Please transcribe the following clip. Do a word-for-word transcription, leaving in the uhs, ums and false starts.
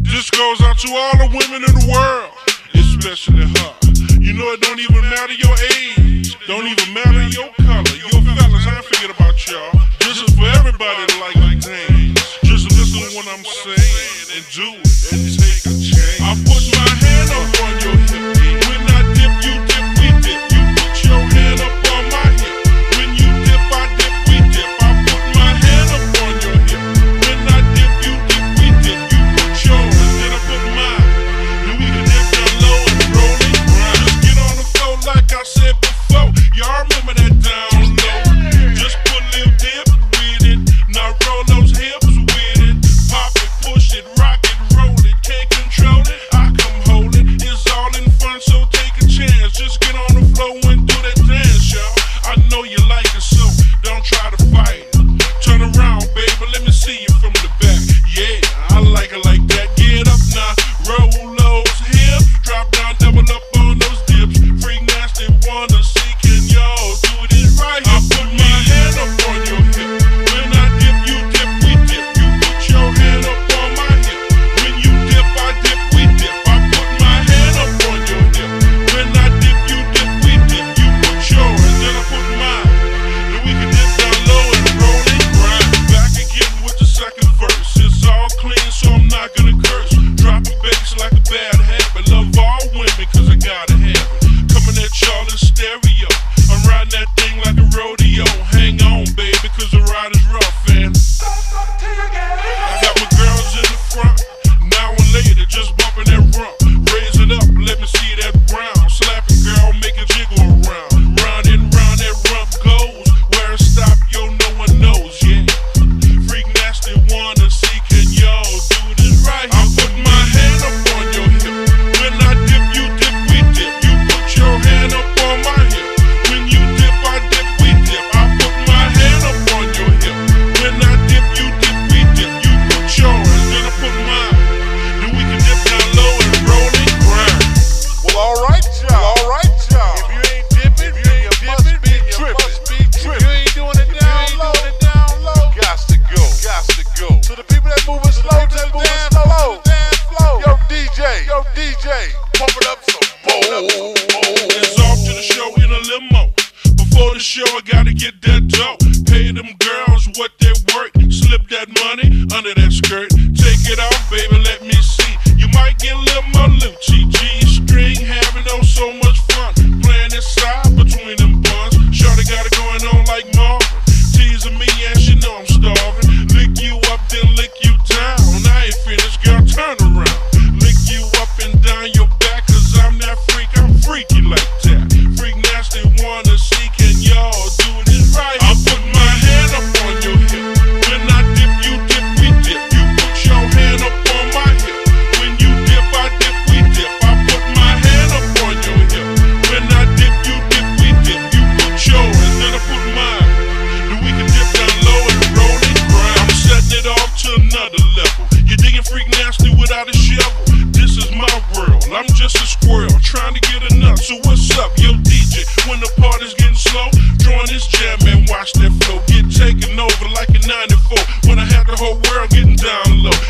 This goes out to all the women in the world, especially her. You know it don't even matter your age, don't even matter your color. Your fellas, I ain't forget about y'all. This is for everybody that like to dance. Just listen to what I'm saying and do it and take a chance. I put my hand up on your hip. When I dip, you dip, we dip. You put your hand up on my hip. When you dip, I dip, we dip. I put my hand up on your hip. When I dip, you dip, we dip. You put yours, then I put mine. Then we can dip down low and roll it grind. Just get on the floor like I said before. Y'all remember that down low. Just put a little dip with it. Now roll those hips with it. Pop it, push it, rock it, roll it. Can't control it, I come hold it. It's all in fun, so take a chance. Just get on the floor and do that dance, y'all. I know you like it, so don't try to fight it. Turn around, baby, let me see you from the back. Yeah, I like it like that. Get up now, roll those hips. Drop down, double up on those dips. Freak nasty, wanna see, can y'all do this right? I put my hand up on your hip. When I dip, you dip, we dip. You put your hand up on my hip. When you dip, I dip, we dip. I put my hand up on your hip. When I dip, you dip, we dip. You put yours, then I put mine. Then we can dip down low and roll and grind. Back again with the second verse. It's all clean, so I'm not gonna curse. Dropping bass like a bad habit. Love all women, cause I gotta have it. Coming at y'all in stereo. I'm riding that thing like a rodeo. Hang on, baby, cause the ride is rough, and I got my girls in the front. Now and later, just bumping that rump. Raise it up, let me see that brown. Slap it, girl, make it jiggle around. Round and round that rump goes. Where it stop, yo, no one knows, yeah. Freak nasty, wanna see, can y'all do this right? I put my hand up on your hip. When I dip, you dip, we dip. You put your hand up on my hip. When you dip, I dip, we dip. I put my hand up on your hip. When I dip, you dip, we dip. You put yours, then I put mine. Then we can dip down low and roll and grind. Well, alright, y'all. Alright, y'all. If you ain't dipping, you, you must be tripping. Must be tripping. If you ain't doing it down low, doing it down low, gots to go. Gots to go. To the people that moving slow, that moving slow, dance flow. Yo, D J, yo, D J, pump it up some bowl. It's off to the show in a limo. Before the show, I gotta get that dough. Pay them girls what they work. Slip that money under that skirt. Take it off, baby, let me see. You might get a little more Lucci. G-string, having oh so much fun. Playing inside between them buns. Shorty got it going on like Marvin. Teasing me and she know I'm starving. Lick you up, then lick you down. I ain't finished, girl, turn around. Lick you up and down your back, cause I'm that freak, I'm freaky like that. Freak nasty, wanna see, can y'all do this right? I put my hand up on your hip. When I dip, you dip, we dip. You put your hand up on my hip. When you dip, I dip, we dip. I put my hand up on your hip. When I dip, you dip, we dip. You put yours, then I put mine. Then we can dip down low and roll and grind. I'm setting it off to another level. You digging freak nasty without a shovel. This is my world, I'm just a squirrel trying to get a nut. So what's up, yo D J? When the party's getting slow, join this jam and watch that flow get taken over like a ninety-four. When I had the whole world getting down low.